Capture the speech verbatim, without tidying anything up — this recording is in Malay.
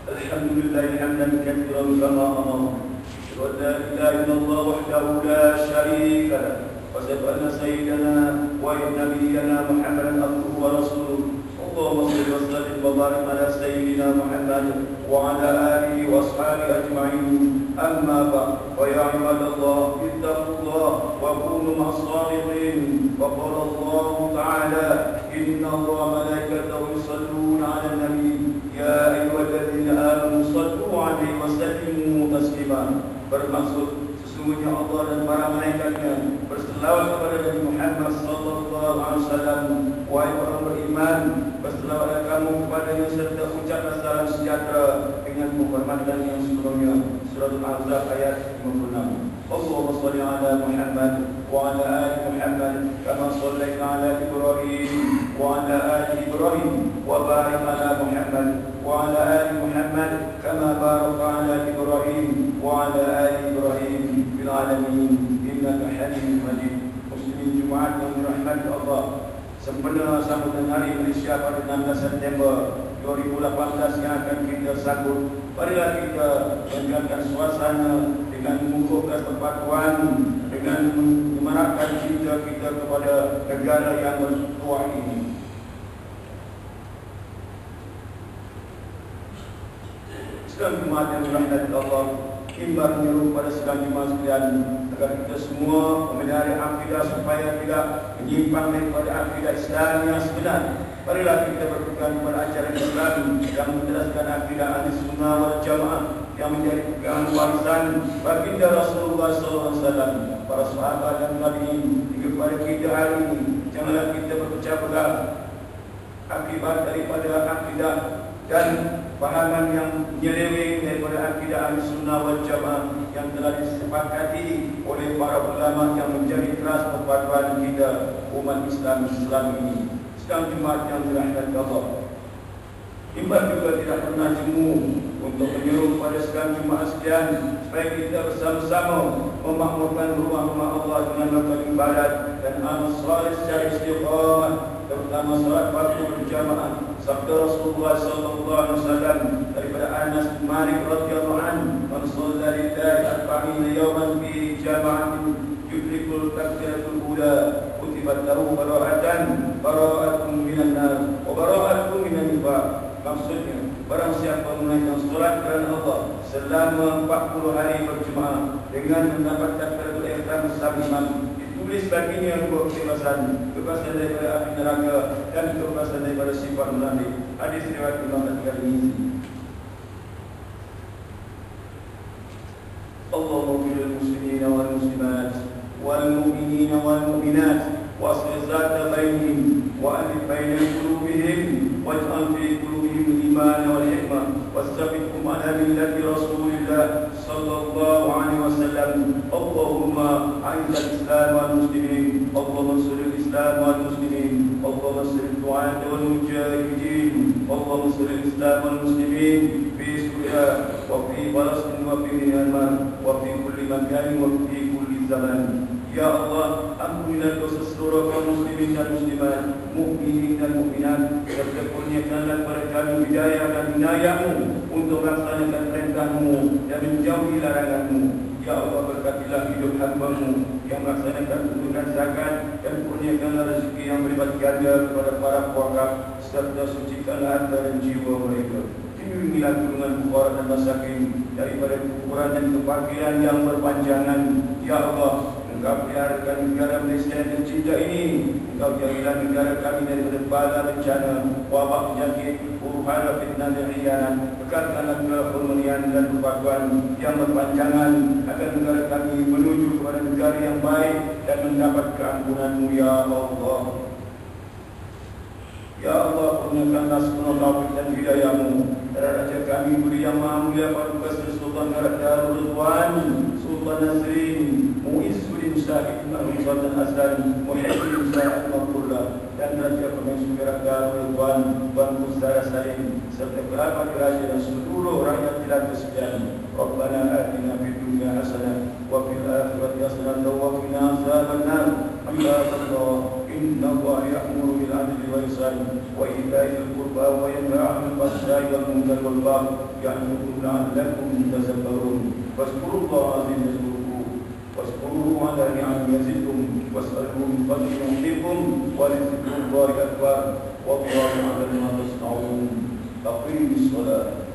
الحمد لله حمدا كثيرا كما أمر، ولا إله إلا الله وحده لا شريك له، وأشهد أن سيدنا ونبينا محمدا عبده ورسوله. اللهم صل وسلم وبارك على سيدنا محمد وعلى آله وأصحابه أجمعين. أما بعد، فيا عباد الله اتقوا الله وكونوا مع الصادقين. وقال الله تعالى: إن الله وملائكته يصلون على النبي يا أيها الذين آمنوا صلوا عليه وسلموا تسليما. Bermaksud sesungguhnya Allah dan para malaikatnya berselawat kepada Nabi Muhammad sallallahu alaihi wasallam. Wahai orang beriman, berselawatlah kamu kepadanya serta ucaplah salam sejahtera dengan penghormatan yang sebelumnya. Surah Al-Ahzab ayat lima puluh enam. Allahumma shalli ala Muhammad wa ala ali Muhammad kama shallaita ala Ibrahim wa ala ali Ibrahim wa barik ala Muhammad wa ala ali Muhammad kama barakta ala Ibrahim wa ala ali Ibrahim fil alamin innaka Hamidum Majid. Muslimin Jumaat yang dirahmati Allah, sempena sambutan Hari Malaysia pada enam belas September dua ribu lapan belas yang akan kita sambut, marilah kita menjaga suasana dengan mengukuhkan persatuan, dengan menyemarakkan cinta kita kepada negara yang bertuah ini. Sekalian jemaat yang dirahmati Allah, imbas menyeru pada sekalian jemaat sekalian agar kita semua memelihara akidah supaya tidak menyimpang daripada akidah Islam yang sebenar. Marilah kita berpegang kepada ajaran Islam yang menjelaskan akidah Ahlussunnah wal Jamaah yang menjadi pegangan warisan baginda Rasulullah sallallahu alaihi wasallam, para sahabat dan tabi'in hingga kepada kita hari ini. Janganlah kita berpecah belah akibat daripada akidah dan fahaman yang menyeleweng daripada akidah Ahlussunnah wal Jamaah yang telah disepakati oleh para ulama yang menjadi keras persatuan kita umat Islam Islam ini. Sedang jemaat yang dirahmati Allah, imbas juga tidak pernah jemu untuk menyeru kepada sekalian jemaat sekalian supaya kita bersama-sama memakmurkan rumah-rumah Allah dengan melakukan ibadat dan amal saleh secara istiqamah, terutama salat fardu berjamaah. Sabda Rasulullah sallallahu alaihi wasallam daripada Anas bin Malik radhiyallahu anhu, "Man shalla lillahi arba'ina yawman fi jama'atin yudrikul takbiratul ula, kutibat lahu bara'atan bara'atun minan nar wa bara'atun minan nifaq." Maksudnya, barang siapa menunaikan solat kerana Allah selama empat puluh hari berjemaah dengan mendapatkan takbiratul ihram bersama imam, tulis baginya dua kebebasan, kebebasan daripada api neraka dan kebebasan daripada sifat munafik. Hadis riwayat Imam At-Tirmidzi. Allahumma bil muslimina wal muslimat wal mu'minina wal mu'minat wa aslih zata bainihim wa alif baina qulubihim waj'al fi qulubihim al-iman wal hikmah wastabiqhum ala millati Rasulillah sallallahu alaihi wasallam. Allahumma a'izz al-islam wal muslimin, Allahumma ansur al-islam wal muslimin, Allahumma ansur ad-du'at wal mujahidin, Allahumma ansur al-islam wal muslimin fi Syria wa fi Palestin wa fi Myanmar wa fi kulli makan wa fi kulli zaman. Ya Allah, ampunilah dosa seluruh kaum muslimin dan muslimat, mukminin dan mukminat, serta kurniakanlah kepada kami hidayah dan inayah-Mu untuk melaksanakan perintah-Mu dan menjauhi larangan-Mu. Ya Allah, berkatilah hidup hamba-Mu yang melaksanakan tuntutan zakat dan kurniakanlah rezeki yang berlipat ganda kepada para wakaf, serta sucikanlah harta dan jiwa mereka. Lindungilah golongan fuqara dan masakin daripada kekurangan dan kefakiran yang berpanjangan. Ya Allah, Engkau peliharakan negara Malaysia yang tercinta ini. Engkau jauhilah negara kami daripada bala bencana, wabak penyakit, huru-hara, fitnah dan khianat. Bekalkanlah keharmonian dan persatuan yang berpanjangan agar negara kami menuju kepada negara yang baik dan mendapat keampunan-Mu, Ya Allah. Ya Allah, kurniakanlah sepenuh taufik dan hidayah-Mu terhadap raja kami Budi Yang Maha Mulia Paduka Sri Sultan Darul Ridwan Sultan Nazrin Muizzuddin Syahid Mahmud Sultan Azlan Muhyiddin Syahid Mahmudullah dan Raja Permaisuri Darul Ridwan Tuan Muzdara Salim serta kerabat raja dan seluruh rakyat jelata sekalian. Rabbana atina fid dunya hasanah wa fil akhirati hasanah wa qina azabannar. Alhamdulillah, inna Allah ya'muru bil 'adli wal ihsan wa ita'i dzil qurba القربى وينهى عن الفحشاء والمنكر والبغي يعظكم لعلكم تذكرون فاذكروا الله العظيم يذكركم واشكروه على نعمه يزدكم واسألوه من فضله يعطيكم ولذكر الله أكبر والله يعلم ما تصنعون أقيموا الصلاة